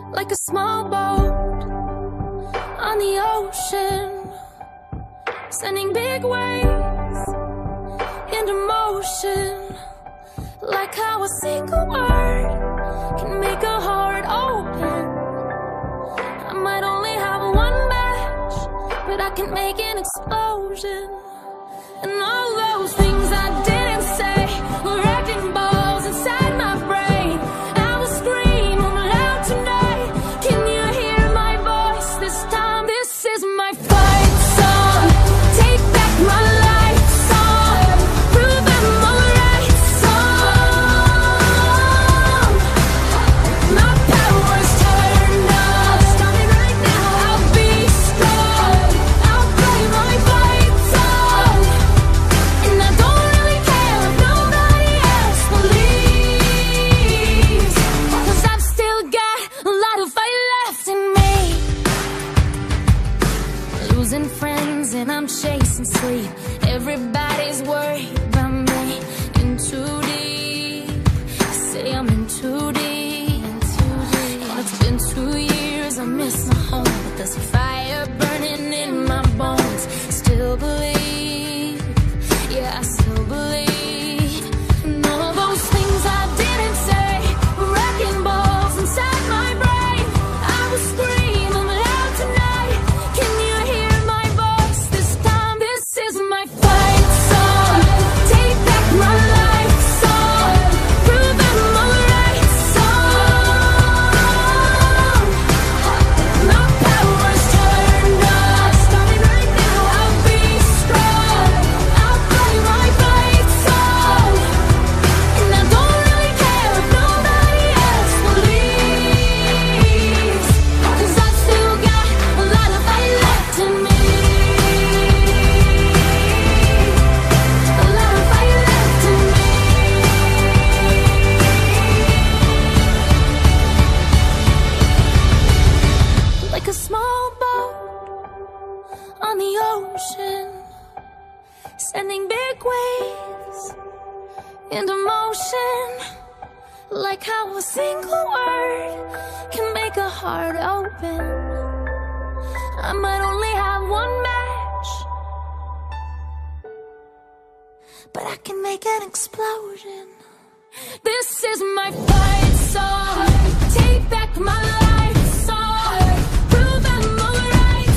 like a small boat on the ocean, sending big waves into motion, like how a single word can make a heart open. I might only have one match, but I can make an explosion. And all those things I didn't say were wrecking balls inside my brain. I will scream loud tonight. Can you hear my voice this time? This is my fight song. Take back my life song. Prove I'm alright song. My power's turned up. Stop me right now. I'll be strong. I'll play my fight song. And I don't really care if nobody else believes, 'cause I've still got a lot of fight left in me. Losing friends and I'm chasing sleep. Everybody's worried about me. In too deep. Say I'm in too deep. Oh, it's been 2 years, I miss my home, but there's a fire burning in my bones. Still believe, yeah, I still believe. And all those things I didn't say were wrecking balls inside my brain. I will scream loud tonight. Can you hear my voice this time? This is my fight song. Take back my life song. Prove I'm alright song. My power's turned up. Starting right now. I'll be strong. I'll play my fight song. And I don't really care if nobody else believes, 'cause I've still got a lot of fight left in me. A lot of fight left in me. Like a small boat on the ocean, sending big waves into motion, like how a single word can make a heart open. I might only have one match, but I can make an explosion. This is my fight song. Take back my life song. Prove I'm alright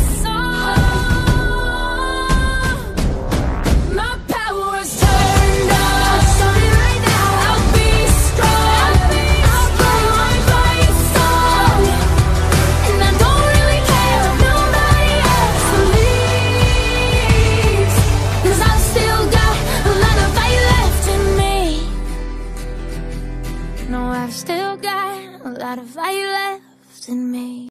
song. My power's turned up. Starting right now. I'll be strong. I'll play my fight song. And I don't really care if nobody else believes, 'cause I've still got a lot of fight left in me. No, I've still got a lot of fight left in me.